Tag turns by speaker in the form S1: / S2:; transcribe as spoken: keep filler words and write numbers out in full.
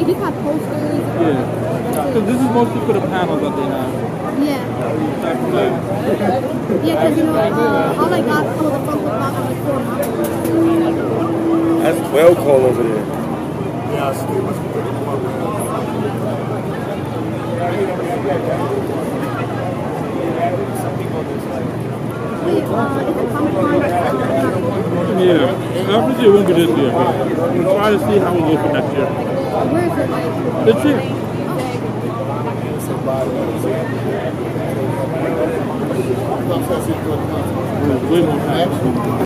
S1: just have posters.
S2: Yeah. Because this is mostly for the panels that they have.
S1: Yeah. Yeah, because, you know, uh, all I got was a Funko Pop and like four models.
S3: That's well cold over there.
S4: Yeah, Steve was pretty cool.
S1: Wait, uh, is it Comic Con?
S2: Yeah. Obviously it won't be this year, but we'll try to see how we go for next year.
S1: Where is it, like?
S2: It's here.
S1: Okay.
S2: Way more time.